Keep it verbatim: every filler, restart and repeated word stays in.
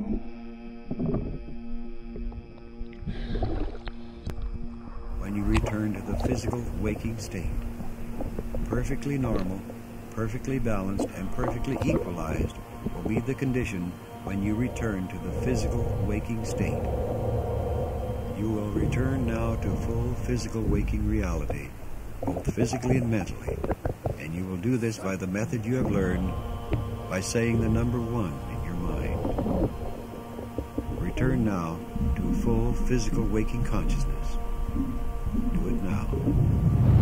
When you return to the physical waking state, perfectly normal, perfectly balanced, and perfectly equalized will be the condition when you return to the physical waking state. You will return now to full physical waking reality, both physically and mentally, and you will do this by the method you have learned, by saying the number one in your mind. Return now to full physical waking consciousness. Do it now.